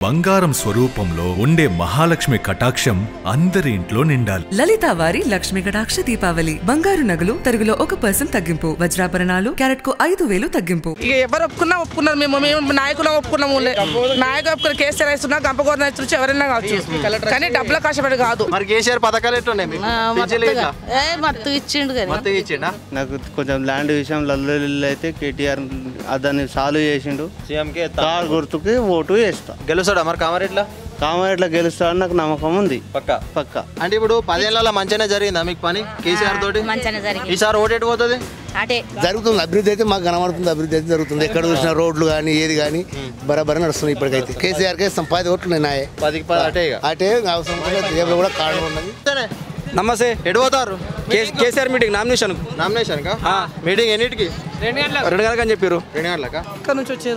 బంగారం స్వరూపంలో ఉండే మహాలక్ష్మి కటాక్షం అందరి ఇంట్లో నిండాలి. లలిత వారి లక్ష్మి కటాక్ష దీపావళి. బంగారు నగలు తరుగులో 1% తగ్గింపు. వజ్రాభరణాలు క్యారెట్ కు 5,000 తగ్గింపు. ఇక ఎవరు ఒప్పుకున్నారు మేము నాయకులు ఒప్పుకున్నాము. నాయకులు ఒప్పుకున్న కేసీఆర్ ఇస్తున్నా గంపగోరణ ఇచ్చి ఎవరైనా కావచ్చు, కానీ డబ్బుల కష్టపడి కాదు. మరి కేసీఆర్ పథకాలు ఎట్లున్నాయి? నాకు కొంచెం ల్యాండ్ విషయం లల్లు అయితే కేటీఆర్ దాన్ని సాల్వ్ చేసిండు. సీఎంకే కారు గుర్తుకి ఓటు వేస్తా. గెలుస్తాడా మరి కామారెడ్డిలో గెలుస్తాడని నాకు నమ్మకం ఉంది. పక్క అంటే ఇప్పుడు 10 ఏళ్ళ మంచిగానే జరిగిందా మీకు పని కేసీఆర్ తోటి? ఈసారి ఓటు ఎటు పోతుంది? జరుగుతుంది అభివృద్ధి అయితే మాకు కనబడుతుంది. అభివృద్ధి అయితే జరుగుతుంది. ఎక్కడ చూసిన రోడ్లు కానీ ఏది కానీ బరాబర్ నడుస్తుంది. ఇప్పటికైతే కేసీఆర్ కే 10 ఓట్లు ఉన్నాయి. 10కి 10 అటే అవసరం కూడా కారణం ఉన్నది. నమస్తే. ఎటు పోతారు? కేసీఆర్ మీటింగ్ నామినేషన్ మీటింగ్ ఎన్నిటికి? 2 గంటలకు అని చెప్పారు. 2 గంటలకా? ఎక్కడి నుంచి వచ్చారు?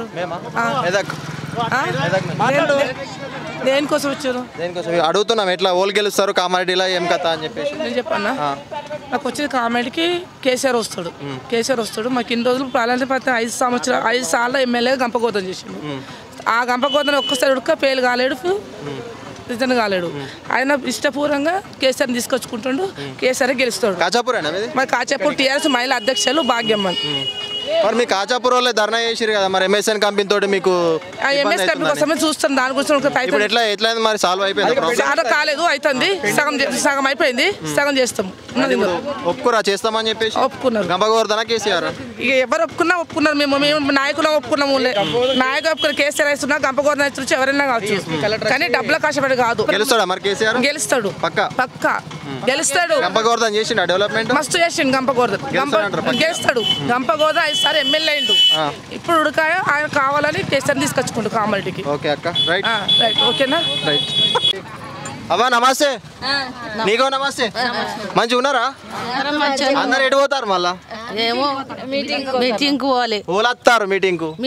దేనికోసం వచ్చారు? దేనికోసం అడుగుతున్నాం. ఎట్లా ఓళ్ళు గెలుస్తారు కామారెడ్డిలో ఏం కథ అని చెప్పేసి నేను చెప్పన్నా. నాకు వచ్చేది కామారెడ్డికి కేసీఆర్ వస్తాడు. మాకు ఇన్ని రోజులు ప్రాధాన్యత 5 సార్లు ఎమ్మెల్యేగా గంపగోతం చేసిండు. ఆ గంపగోతం ఒక్కసారి ఉడక పేలు కాలేడు, రిటర్న్ కాలేడు. ఆయన ఇష్టపూర్వంగా కేసీఆర్ తీసుకొచ్చుకుంటుండు. కేసీఆర్ గెలుస్తాడు. మరి కాచాపూర్ టీఆర్ఎస్ మహిళా అధ్యక్షులు భాగ్యమ్మన్. మరి మీ కాచాపూర్ వాళ్ళే ధర్నా చేసిరు కదా, మరి ఎంఎస్ఎన్ కంపెనీ తోటి మీకు ఎంఎస్ కంపెనీ కోసమే చూస్తాం. దాని గురించి ఎట్లా మరి సాల్వ్ అయిపోయింది? చాలా కాలేదు, అవుతుంది. సగం అయిపోయింది, సగం చేస్తాం. ఒప్పుకురా చేస్తామని చెప్పేసి ఒప్పుకున్నారు. గంపగోవర్ధన కేసీఆర్ ఇక ఎవరు ఒప్పుకున్నారు? మేము నాయకులు ఒప్పుకున్నాము. నాయకులు ఒప్పుకున్న కేసీఆర్ ఇస్తున్నా గంపగోరణ ఇచ్చి ఎవరైనా కావచ్చు, కానీ డబ్బుల కష్టపడి కాదు. గెలుస్తాడా మరి కేసీఆర్? గెలుస్తాడు. పక్క గెలుస్తాడు. గంపగోవర్ధన చేసిండు డెవలప్మెంట్ మస్తు చేసిండు. గంపగోరణ గెలుస్తాడు. గంపగోరణ 5 సార్లు ఎమ్మెల్యే అయిండు. ఇప్పుడు ఉడకాయ ఆయన కావాలని కేసీఆర్ తీసుకొచ్చుకుంటు కామారెడ్డికి. ఓకే అక్క, రైట్. ఓకేనా? రైట్. అవ్వా నమస్తే. నీకో నమస్తే. మంచిగా ఉన్నారా? అందరు ఎటు పోతారు మళ్ళా? మీటింగ్ పోవాలి. ఓలత్తారు మీటింగ్ కు?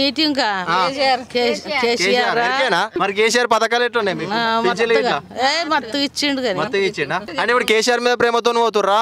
మరి కేసీఆర్ పథకాలు ఎట్లున్నాయి మీకు? మత్తు ఇచ్చిండు. అంటే ఇప్పుడు కేసీఆర్ మీద ప్రేమతో పోతుర్రా?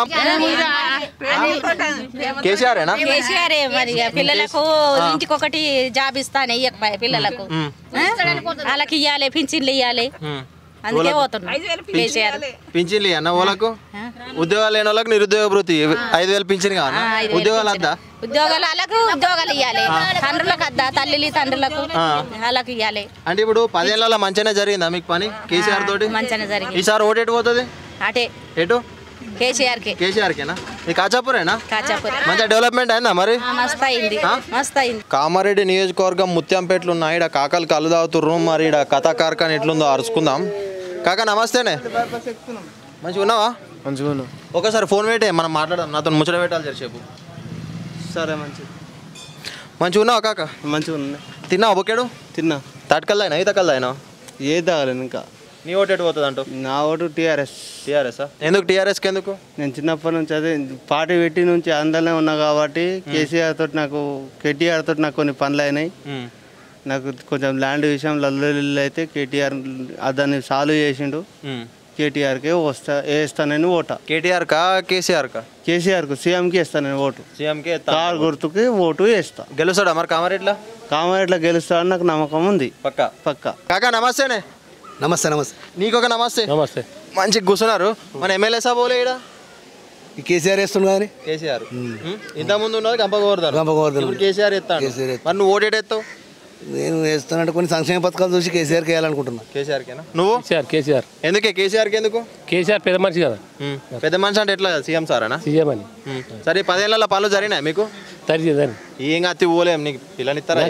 కేసీఆర్ మరి పిల్లలకు ఇంటికి ఒకటి జాబ్ ఇస్తాను ఇయ్యకపోయా పిల్లలకు. వాళ్ళకి ఇవ్వాలి, పింఛన్లు ఇవ్వాలి. అందుకే పోతున్నాం. పింఛన్లు అన్న వాళ్ళకు ఉద్యోగాలు లేని వాళ్ళకి నిరుద్యోగ భృతి 5,000 పింఛన్ కావాలా? ఉద్యోగాలు వద్దా? ఉద్యోగాలు వాళ్ళకు ఉద్యోగాలు ఇవ్వాలి. తండ్రులకు వద్దా? తల్లి తండ్రులకు వాళ్ళకి ఇవ్వాలి. అంటే ఇప్పుడు 10 ఏళ్ళ మంచిగానే జరిగిందా మీకు పని కేసీఆర్ తోటి? మంచిగానే జరిగింది. ఈసారి ఓటు ఎటు పోతుంది? ఎటు? కేసీఆర్కేనా? మీ కాచాపూరేనా? మంచిగా డెవలప్మెంట్ అయిందా మరి? మస్తు అయింది. కామారెడ్డి నియోజకవర్గం ముత్యంపేటలు ఉన్నాయి. ఇక్కడ కాకలు కళ్ళు తాగుతుర్రు. మరి ఇక్కడ కథా కార్ఖాన ఎట్లుందో అరుచుకుందాం. కాకా నమస్తేనే. మంచిగా ఉన్నావా? మంచిగా ఉన్నావు. ఒకసారి ఫోన్ పెట్టే, మనం మాట్లాడదాం. నాతో ముచ్చట పెట్టాలి జరిసేపు. సరే. మంచిగా ఉన్నావా కాక? మంచిగా ఉన్నా. తిన్నావా బొక్కేడు? తిన్నా. తాటకల్లా ఈతకల్లా ఏ తాగలేను ఇంకా. నీ ఓటు ఎటు పోతుంది అంటూ? నా ఓటు టీఆర్ఎస్. ఎందుకు టీఆర్ఎస్కి? ఎందుకు? నేను చిన్నప్పటి నుంచి అదే పార్టీ పెట్టి నుంచి అందులోనే ఉన్నా కాబట్టి కేటీఆర్ తోటి నాకు కొన్ని పనులు అయినాయి. నాకు కొంచెం ల్యాండ్ విషయం లల్లు అయితే కేటీఆర్ దాన్ని సాల్వ్ చేసిండు. కేటీఆర్కే వేస్తానని ఓట. కేటీఆర్ కా కేసీఆర్ కా? కేసీఆర్కు సీఎంకి వేస్తానని ఓటు. సీఎంకే కారు గుర్తుకి ఓటు వేస్తా. గెలుస్తాడా మరి కామారెడ్డిలో గెలుస్తాడని నాకు నమ్మకం ఉంది. పక్క. కాకా నమస్తేనే. నమస్తే. నీకొక నమస్తే. మంచి కూర్చున్నారు. మన ఎమ్మెల్యే సాబ్ ఓలే ఇక్కడ కేసీఆర్ వేస్తుండు కానీ కేసీఆర్ ఇంత ముందు ఉన్నది గంపగోవర్ధన్. కేసీఆర్ ఎత్తాడు. మరి నువ్వు ఓటు ఎత్తు? నేను వేస్తానంటే కొన్ని సంక్షేమ పథకాలు చూసి కేసీఆర్కి వేయాలనుకుంటున్నా. కేసీఆర్కేనా? నువ్వు? కేసీఆర్. ఎందుకే కేసీఆర్కి? ఎందుకు? కేసీఆర్ పెద్ద మనిషి కదా. పెద్ద మనిషి అంటే ఎట్లా? సీఎం సారేనా? సీఎం అని. సరే 10 ఏళ్ళ పనులు జరిగినాయి మీకు? ఏం అతి పోలేం. నీకు పిల్లని ఇస్తారా?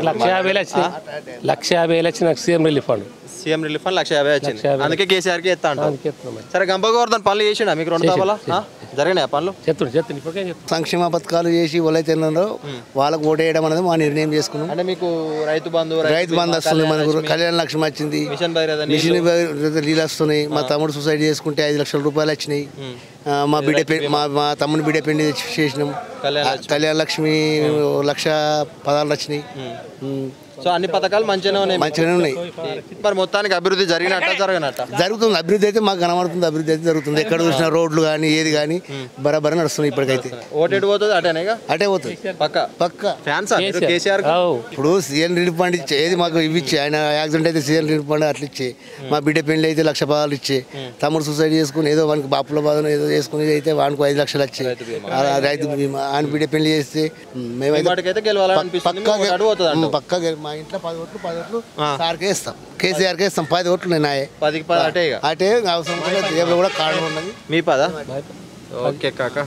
1,50,000 వచ్చి నాకు CM relief fund. CM relief fund 1,50,000 వచ్చింది. అందుకే కేసీఆర్కి ఎత్తా అంట. సరే గంపగోవర్ధన్ పనులు చేసిండా మీకు? 2 తాపాలా జరిగినాయి పనులు? సంక్షేమ పథకాలు చేసి ఎవరైతే వాళ్ళకు ఓటు వేయడం అనేది మా నిర్ణయం చేసుకున్నాం. అంటే మీకు రైతు బంధు వస్తుంది, మనకు కళ్యాణ లక్ష్మి వచ్చింది, మిషన్ నీళ్ళు వస్తున్నాయి. మా తమ్ముడు సూసైడ్ చేసుకుంటే 5 లక్షల రూపాయలు వచ్చినాయి. మా తమ్ముని బిడ్డ పెళ్లి చేసినాం. కళ్యాణ లక్ష్మి 1,16,000 వచ్చినాయి. సో అన్ని పథకాలు మంచిగానే ఉన్నాయి. మంచిగానే ఉన్నాయి. మరి మొత్తానికి అభివృద్ధి జరిగినట్ట జరగనట్ట? జరుగుతుంది. అభివృద్ధి అయితే మాకు కనబడుతుంది. అభివృద్ధి అయితే జరుగుతుంది. ఎక్కడ చూసినా రోడ్లు కానీ ఏది కానీ బరాబర్ నడుస్తున్నాయి ఇప్పటికైతే. ఓటెడు పోతుంది అటేనేగా? అటే పోతుంది పక్క ఫ్యాన్స్ కేసీఆర్. ఇప్పుడు సీఎం రిలీఫ్ ఫండ్ ఇచ్చే ఏది మాకు ఇవి ఇచ్చే, ఆయన యాక్సిడెంట్ అయితే సీఎం రిలీఫ్ ఫండ్ అట్లా ఇచ్చే, మా బిడ్డ పెళ్లి అయితే 1,00,000 రూపాయలు ఇచ్చే, తమ్ముడు సూసైడ్ చేసుకుని ఏదో వానికి బాపుల బాధను ఏదో చేసుకుని అయితే వానికి 5 లక్షలు వచ్చే రైతు బీమా. ఆయన బిడ్డ పెళ్లి చేస్తే మేమైతే పక్కా మా ఇంట్లో 10 ఓట్లు సార్కే ఇస్తాం, కేసీఆర్కే ఇస్తాం. 10 ఓట్లు నేను 10 అటే అటే అవసరం కూడా కారణం ఉన్నది. మీ పదా? ఓకే కాక.